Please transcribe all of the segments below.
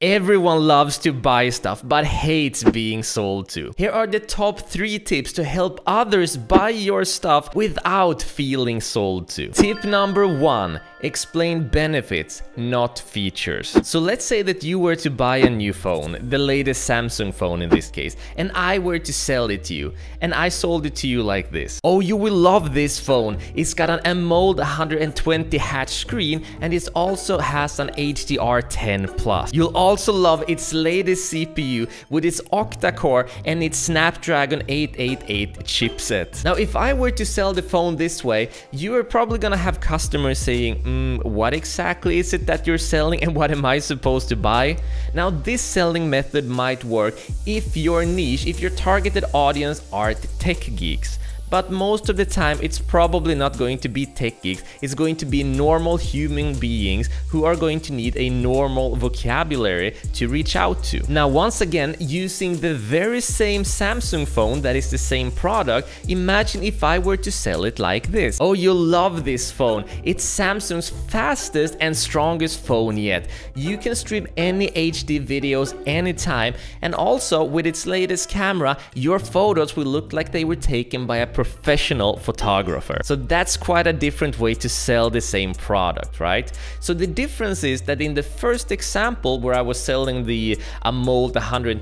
Everyone loves to buy stuff but hates being sold to. Here are the top 3 tips to help others buy your stuff without feeling sold to. Tip number 1. Explain benefits, not features. So let's say that you were to buy a new phone, the latest Samsung phone in this case, and I were to sell it to you, and I sold it to you like this. Oh, you will love this phone. It's got an AMOLED 120Hz screen, and it also has an HDR10 Plus. You'll also love its latest CPU with its octa-core and its Snapdragon 888 chipset. Now, if I were to sell the phone this way, you are probably gonna have customers saying, what exactly is it that you're selling and what am I supposed to buy? Now, this selling method might work if your niche, if your targeted audience are tech geeks. But most of the time, it's probably not going to be tech geeks. It's going to be normal human beings who are going to need a normal vocabulary to reach out to. Now, once again, using the very same Samsung phone that is the same product, imagine if I were to sell it like this. Oh, you'll love this phone. It's Samsung's fastest and strongest phone yet. You can stream any HD videos anytime, and also with its latest camera, your photos will look like they were taken by a professional photographer. So that's quite a different way to sell the same product, right? So the difference is that in the first example where I was selling the AMOLED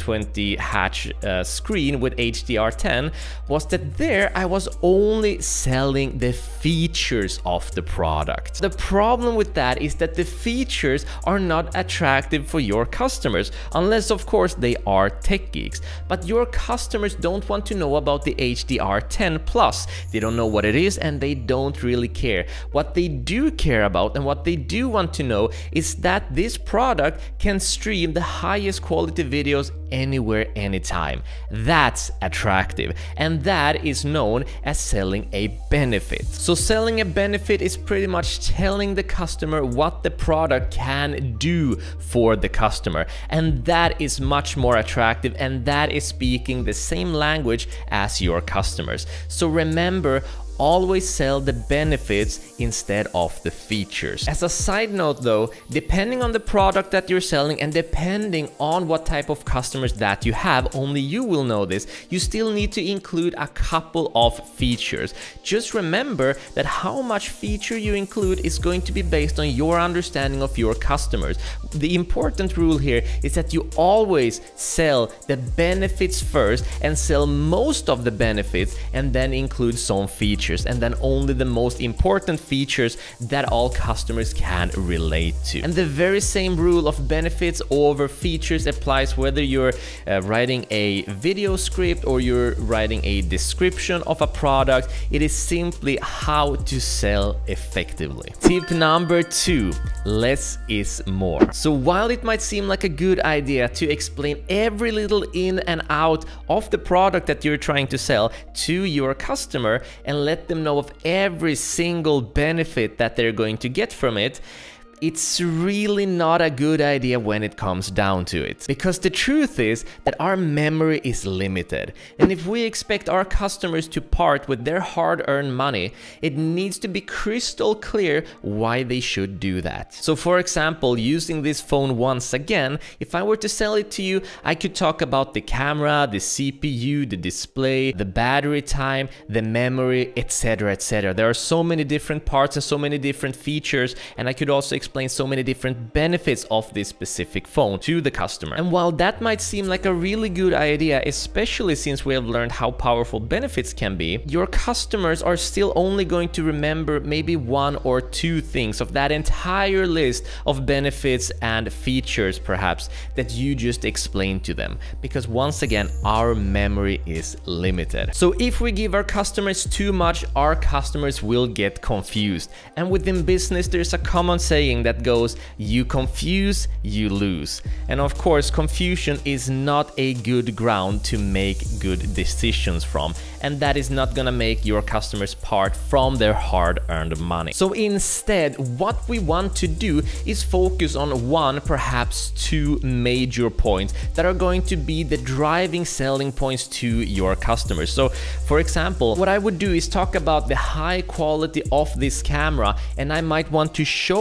120Hz screen with HDR10 was that there I was only selling the features of the product. The problem with that is that the features are not attractive for your customers, unless of course they are tech geeks. But your customers don't want to know about the HDR10 Plus. They don't know what it is and they don't really care. What they do care about and what they do want to know is that this product can stream the highest quality videos anywhere, anytime. That's attractive, and that is known as selling a benefit. So selling a benefit is pretty much telling the customer what the product can do for the customer, and that is much more attractive, and that is speaking the same language as your customers. So remember, always sell the benefits instead of the features. As a side note though, depending on the product that you're selling and depending on what type of customers that you have, only you will know this, you still need to include a couple of features. Just remember that how much feature you include is going to be based on your understanding of your customers. The important rule here is that you always sell the benefits first and sell most of the benefits and then include some features, and then only the most important features that all customers can relate to. And the very same rule of benefits over features applies whether you're writing a video script or you're writing a description of a product. It is simply how to sell effectively. Tip number 2, less is more. So while it might seem like a good idea to explain every little in and out of the product that you're trying to sell to your customer and let them know of every single benefit that they're going to get from it, it's really not a good idea when it comes down to it. Because the truth is that our memory is limited. And if we expect our customers to part with their hard-earned money, it needs to be crystal clear why they should do that. So for example, using this phone once again, if I were to sell it to you, I could talk about the camera, the CPU, the display, the battery time, the memory, etc, etc. There are so many different parts and so many different features, and I could also explain so many different benefits of this specific phone to the customer. And while that might seem like a really good idea, especially since we have learned how powerful benefits can be, your customers are still only going to remember maybe 1 or 2 things of that entire list of benefits and features perhaps that you just explained to them, because once again our memory is limited. So if we give our customers too much, our customers will get confused. And within business there's a common saying that goes, you confuse, you lose. And of course, confusion is not a good ground to make good decisions from, and that is not gonna make your customers part from their hard-earned money. So instead, what we want to do is focus on 1, perhaps 2 major points that are going to be the driving selling points to your customers. So for example, what I would do is talk about the high quality of this camera, and I might want to show that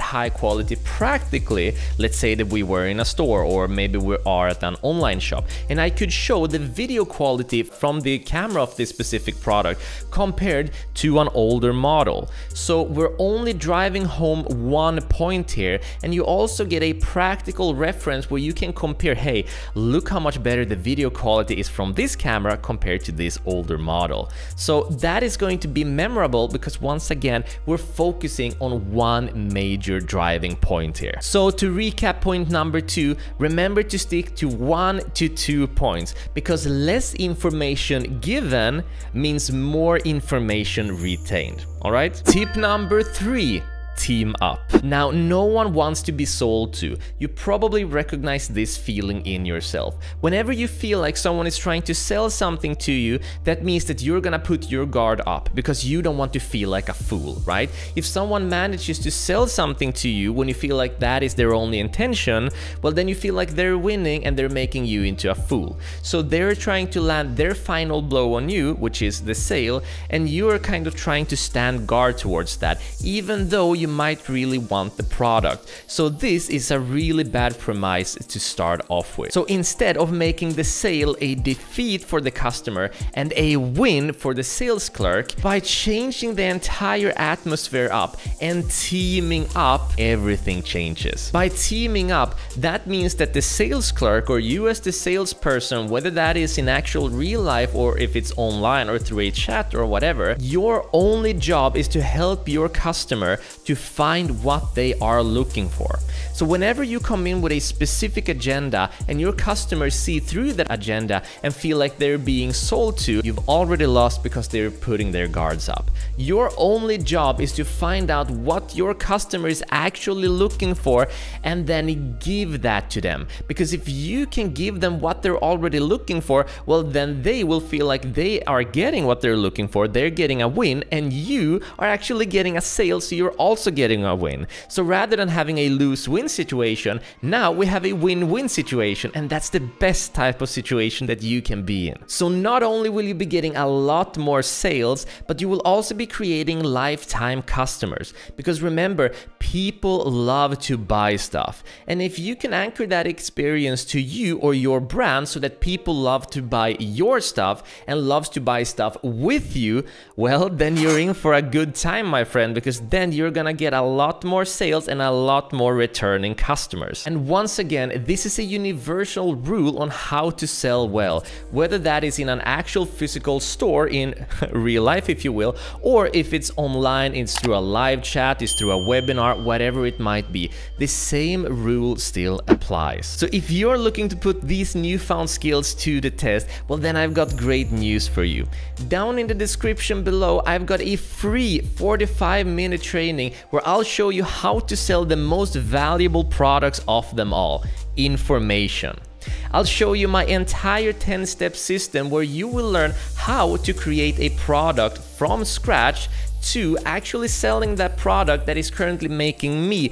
high quality practically, let's say that we were in a store or maybe we are at an online shop, and I could show the video quality from the camera of this specific product compared to an older model. So we're only driving home one point here, and you also get a practical reference where you can compare, hey, look how much better the video quality is from this camera compared to this older model. So that is going to be memorable because once again, we're focusing on one major driving point here. So to recap point number 2, remember to stick to 1 to 2 points, because less information given means more information retained. All right? Tip number 3. Team up. Now, no one wants to be sold to. You probably recognize this feeling in yourself. Whenever you feel like someone is trying to sell something to you, that means that you're gonna put your guard up because you don't want to feel like a fool, right? If someone manages to sell something to you when you feel like that is their only intention, well, then you feel like they're winning and they're making you into a fool. So they're trying to land their final blow on you, which is the sale, and you are kind of trying to stand guard towards that, even though you might really want the product. So this is a really bad premise to start off with. So instead of making the sale a defeat for the customer and a win for the sales clerk, by changing the entire atmosphere up and teaming up, everything changes. By teaming up, that means that the sales clerk or you as the salesperson, whether that is in actual real life or if it's online or through a chat or whatever, your only job is to help your customer to find what they are looking for. So whenever you come in with a specific agenda and your customers see through that agenda and feel like they're being sold to, you've already lost because they're putting their guards up. Your only job is to find out what your customer is actually looking for and then give that to them. Because if you can give them what they're already looking for, well, then they will feel like they are getting what they're looking for, they're getting a win, and you are actually getting a sale, so you're also getting a win. So rather than having a lose-win situation, now we have a win-win situation, and that's the best type of situation that you can be in. So not only will you be getting a lot more sales, but you will also be creating lifetime customers. Because remember, people love to buy stuff. And if you can anchor that experience to you or your brand so that people love to buy your stuff and loves to buy stuff with you, well, then you're in for a good time, my friend, because then you're gonna get a lot more sales and a lot more returning customers. And once again, this is a universal rule on how to sell well, whether that is in an actual physical store in real life, if you will, or if it's online, it's through a live chat, it's through a webinar, whatever it might be. The same rule still applies. So if you're looking to put these newfound skills to the test, well, then I've got great news for you. Down in the description below, I've got a free 45-minute training where I'll show you how to sell the most valuable products of them all: information. I'll show you my entire 10-step system where you will learn how to create a product from scratch to actually selling that product that is currently making me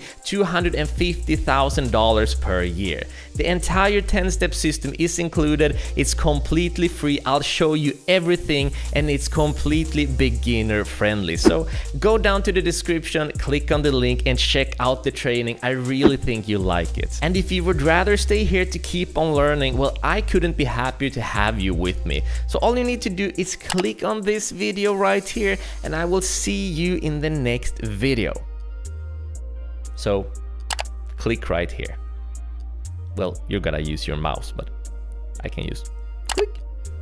$250,000 per year. The entire 10-step system is included, it's completely free, I'll show you everything, and it's completely beginner friendly. So go down to the description, click on the link and check out the training. I really think you'll like it. And if you would rather stay here to keep on learning, well, I couldn't be happier to have you with me. So all you need to do is click on this video right here, and I will see you in the next video. So click right here. Well, you're gonna use your mouse, but I can use click.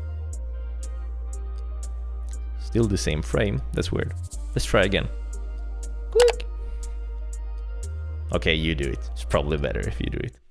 Still the same frame. That's weird. Let's try again. Click. Okay, you do it. It's probably better if you do it.